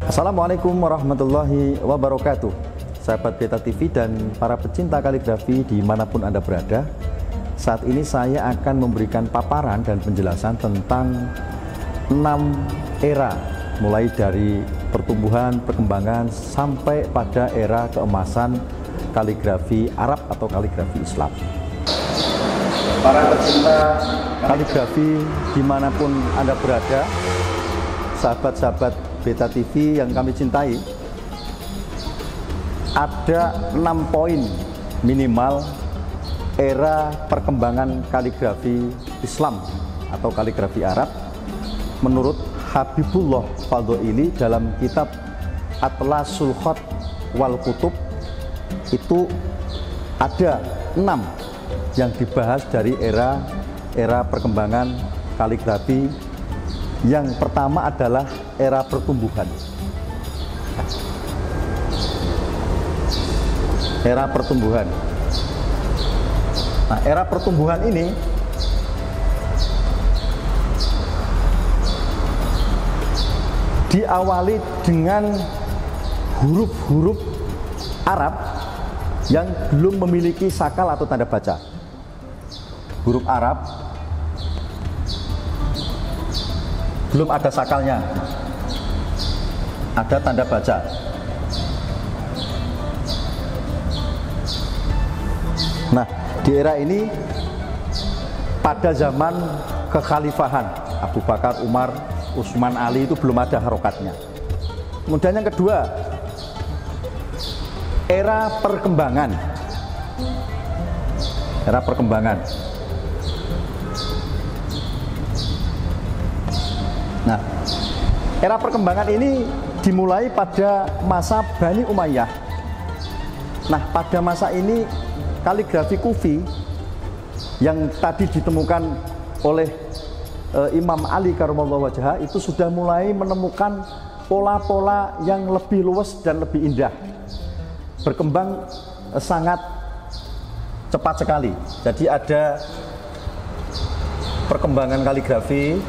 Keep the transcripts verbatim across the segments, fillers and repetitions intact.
Assalamualaikum warahmatullahi wabarakatuh. Sahabat Beta T V dan para pecinta kaligrafi dimanapun Anda berada, saat ini saya akan memberikan paparan dan penjelasan tentang enam era, mulai dari pertumbuhan, perkembangan sampai pada era keemasan kaligrafi Arab atau kaligrafi Islam. Para pecinta kaligrafi dimanapun Anda berada, sahabat-sahabat Beta T V yang kami cintai, ada enam poin minimal era perkembangan kaligrafi Islam atau kaligrafi Arab menurut Habibullah Fadhoili dalam kitab Atlasul Khat wal Kutub. Itu ada enam yang dibahas dari era era perkembangan kaligrafi. Yang pertama adalah era pertumbuhan. Era pertumbuhan. Nah, era pertumbuhan ini diawali dengan huruf-huruf Arab yang belum memiliki sakal atau tanda baca. Huruf Arab belum ada sakalnya, ada tanda baca. Nah, di era ini pada zaman kekhalifahan Abu Bakar, Umar, Utsman, Ali itu belum ada harokatnya. Kemudian yang kedua, era perkembangan. Era perkembangan. Nah, era perkembangan ini dimulai pada masa Bani Umayyah. Nah, pada masa ini kaligrafi Kufi yang tadi ditemukan oleh e, Imam Ali karramallahu wajhah itu sudah mulai menemukan pola-pola yang lebih luas dan lebih indah. Berkembang e, sangat cepat sekali. Jadi ada perkembangan kaligrafi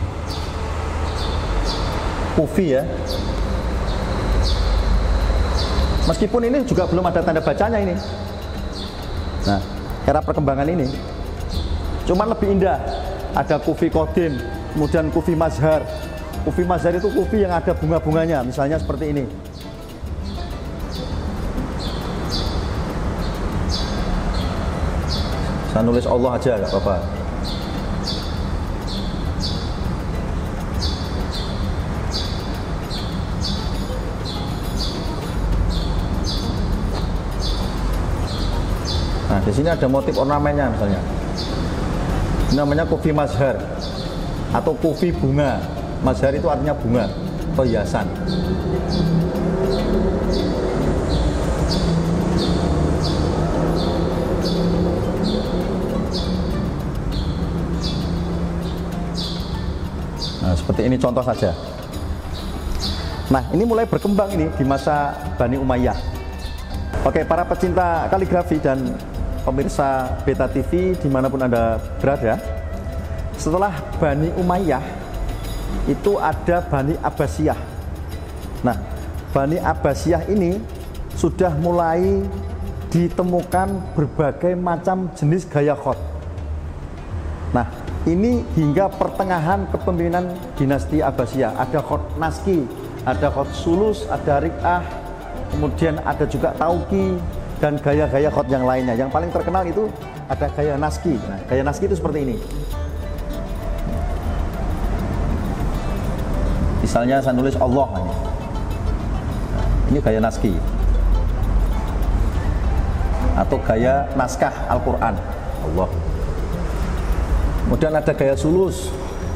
Kufi ya. Meskipun ini juga belum ada tanda bacanya ini. Nah, era perkembangan ini cuman lebih indah. Ada Kufi Qadim, kemudian Kufi Mazhar. Kufi Mazhar itu Kufi yang ada bunga-bunganya, misalnya seperti ini. Saya nulis Allah aja gak apa-apa. Nah, di sini ada motif ornamennya misalnya. Ini namanya Kufi Mazhar atau Kufi bunga. Mazhar itu artinya bunga atau hiasan. Nah, seperti ini contoh saja. Nah, ini mulai berkembang ini di masa Bani Umayyah. Oke, para pecinta kaligrafi dan pemirsa Beta T V dimanapun Anda berada, setelah Bani Umayyah itu ada Bani Abbasiyah. Nah, Bani Abbasiyah ini sudah mulai ditemukan berbagai macam jenis gaya khot. Nah, ini hingga pertengahan kepemimpinan dinasti Abbasiyah. Ada khot naski, ada khot sulus, ada rik'ah, kemudian ada juga tauki dan gaya-gaya khot yang lainnya. Yang paling terkenal itu ada gaya naski. Nah, gaya naski itu seperti ini. Misalnya saya nulis Allah ini. Nah, ini gaya naski. Atau gaya naskah Al-Quran. Allah. Kemudian ada gaya sulus.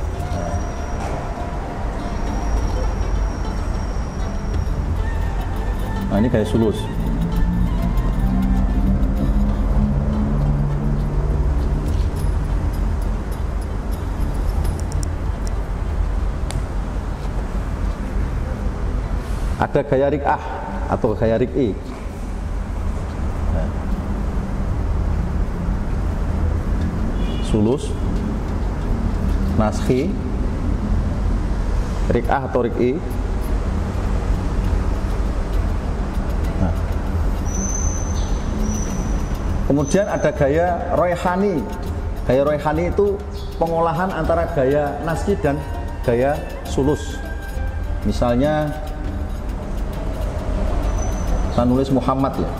Nah, ini gaya sulus. Ada gaya rik'ah atau gaya rik'i. Nah. Sulus, naskhi, rik'ah atau rik'i, Kemudian ada gaya Royhani. Gaya Royhani itu pengolahan antara gaya Naskhi dan gaya sulus. Misalnya saya nulis Muhammad ya.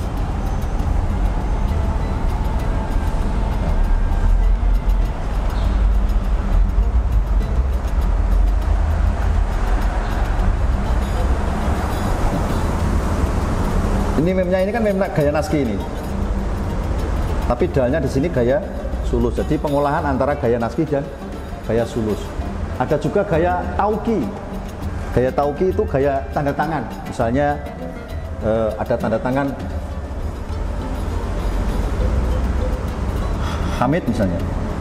Ini memnya ini kan mem gaya Naskhi ini. Tapi dalnya di sini gaya sulus. Jadi pengolahan antara gaya Naskhi dan gaya sulus. Ada juga gaya Tauqi. Gaya Tauqi itu gaya tanda tangan. Misalnya eh, ada tanda tangan Hamid misalnya.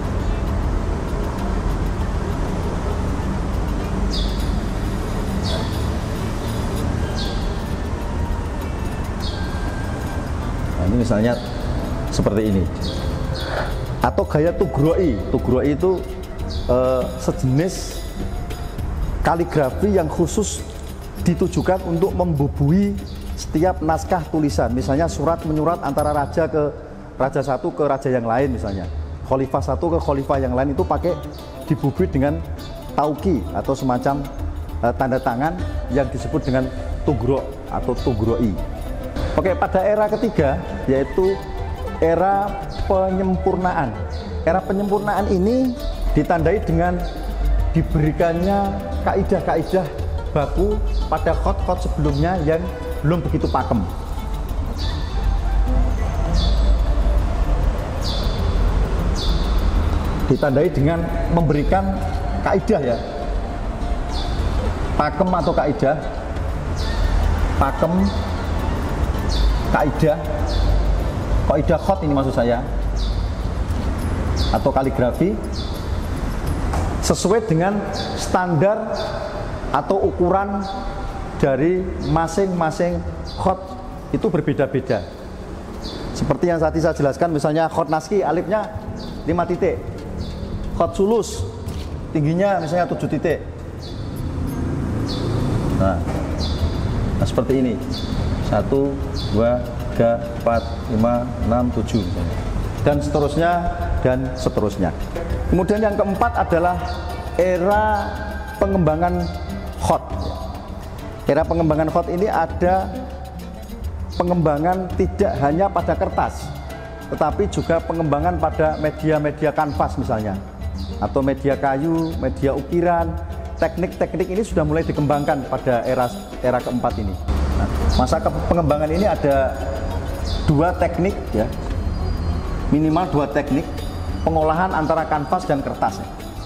Nah, ini misalnya seperti ini. Atau gaya Tughra'i. Tughra'i itu eh, sejenis kaligrafi yang khusus ditujukan untuk membubui setiap naskah tulisan. Misalnya surat menyurat antara raja ke raja satu ke raja yang lain misalnya. Khalifah satu ke khalifah yang lain itu pakai dibubui dengan Tauqi atau semacam eh, tanda tangan yang disebut dengan Tughra' atau Tughra'i. Oke, pada era ketiga yaitu era penyempurnaan. Era penyempurnaan ini ditandai dengan diberikannya kaidah-kaidah baku pada khot-khot sebelumnya yang belum begitu pakem. Ditandai dengan memberikan kaidah ya. Pakem atau kaidah. Pakem, kaidah. Kaidah khot ini maksud saya. Atau kaligrafi sesuai dengan standar atau ukuran dari masing-masing khot itu berbeda-beda. Seperti yang tadi saya jelaskan, misalnya khot Naskhi alifnya lima titik, khot sulus tingginya misalnya tujuh titik. Nah, nah seperti ini, satu, dua, tiga, empat, lima, enam, tujuh dan seterusnya dan seterusnya. Kemudian yang keempat adalah era pengembangan khot. Era pengembangan khot ini ada pengembangan tidak hanya pada kertas, tetapi juga pengembangan pada media-media kanvas misalnya, atau media kayu, media ukiran. Teknik-teknik ini sudah mulai dikembangkan pada era era keempat ini. Nah, masa ke pengembangan ini ada dua teknik ya, minimal dua teknik pengolahan antara kanvas dan kertas.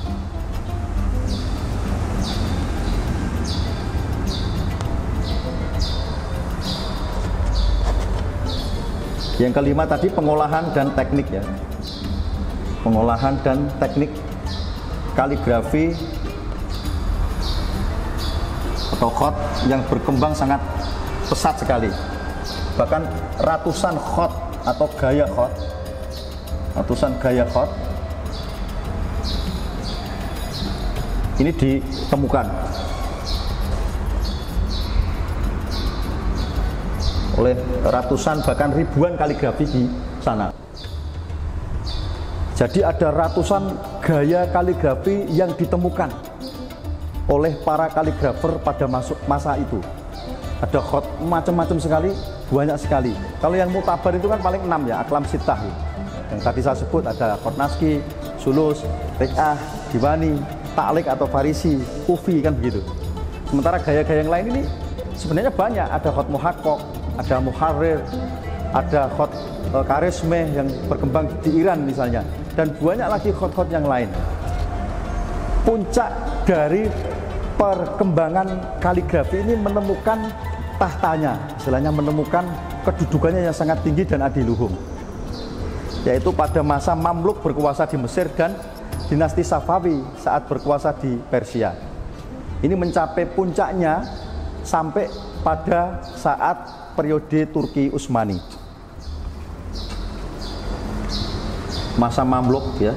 Yang kelima tadi pengolahan dan teknik ya, pengolahan dan teknik kaligrafi atau khot yang berkembang sangat pesat sekali. Bahkan ratusan khot atau gaya khot, ratusan gaya khot ini ditemukan oleh ratusan bahkan ribuan kaligrafi di sana. Jadi ada ratusan gaya kaligrafi yang ditemukan oleh para kaligrafer pada masuk masa itu. Ada khot macam-macam sekali, banyak sekali. Kalau yang mutabar itu kan paling enam ya, aklam sitah. Yang tadi saya sebut ada khot Naskhi, sulus, riq'ah, diwani, ta'liq atau farisi, kufi kan begitu. Sementara gaya-gaya yang lain ini sebenarnya banyak. Ada khot muhaqqaq, ada muharrir, ada khot e, karismeh yang berkembang di Iran misalnya, dan banyak lagi khot-khot yang lain. Puncak dari perkembangan kaligrafi ini menemukan tahtanya, istilahnya menemukan kedudukannya yang sangat tinggi dan adiluhung, yaitu pada masa Mamluk berkuasa di Mesir dan dinasti Safawi saat berkuasa di Persia. Ini mencapai puncaknya sampai pada saat periode Turki Utsmani, masa Mamluk ya.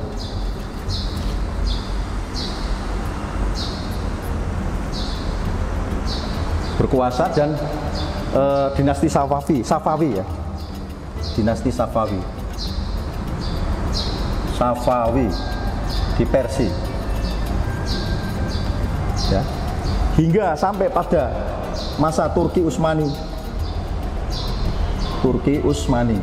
Berkuasa dan e, dinasti Safawi, Safawi ya. dinasti Safawi. Safawi di Persia. Ya. Hingga sampai pada masa Turki Utsmani. Turki Utsmani.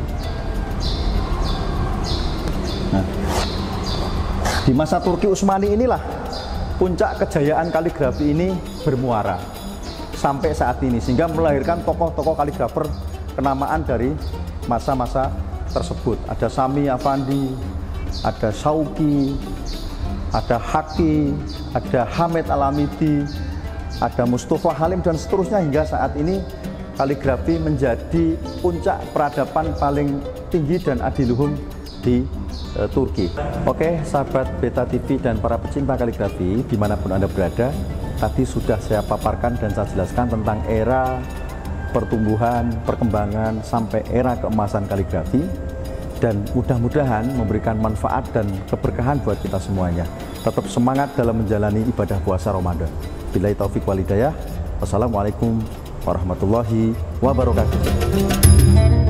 Nah, di masa Turki Utsmani inilah puncak kejayaan kaligrafi ini bermuara sampai saat ini, sehingga melahirkan tokoh-tokoh kaligrafer kenamaan dari masa-masa tersebut. Ada Sami Afandi, ada Shauki, ada Haki, ada Hamid Alamidi, ada Mustafa Halim, dan seterusnya hingga saat ini kaligrafi menjadi puncak peradaban paling tinggi dan adiluhung di e, Turki. Oke, sahabat Beta T V dan para pecinta kaligrafi dimanapun Anda berada, tadi sudah saya paparkan dan saya jelaskan tentang era pertumbuhan, perkembangan sampai era keemasan kaligrafi, dan mudah-mudahan memberikan manfaat dan keberkahan buat kita semuanya. Tetap semangat dalam menjalani ibadah puasa Ramadan. Billahi taufik wal hidayah. Wassalamualaikum warahmatullahi wabarakatuh.